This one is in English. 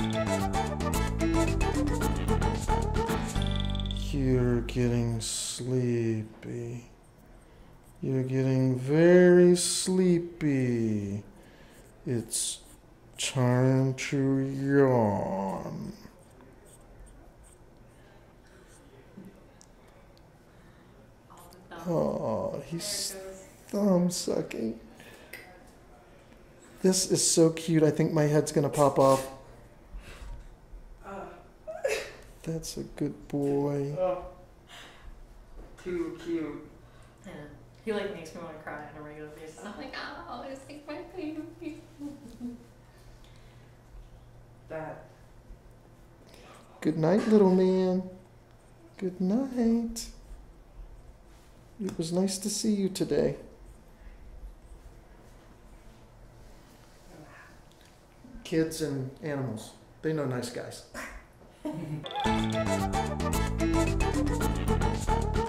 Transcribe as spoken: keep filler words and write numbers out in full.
You're getting sleepy. You're getting very sleepy. It's time to yawn. Oh, he's thumb sucking. This is so cute. I think my head's gonna pop off. That's a good boy. Oh, too cute. Yeah. He like makes me want to cry on a regular basis. I'm like, oh, it's like my baby. That. Good night, little man. Good night. It was nice to see you today. Kids and animals, they know nice guys.